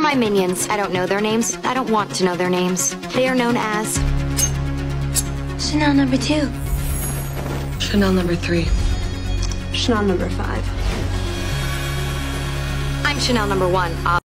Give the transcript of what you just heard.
My minions. I don't know their names. I don't want to know their names. They are known as... Chanel number 2. Chanel number 3. Chanel number 5. I'm Chanel number 1, obviously.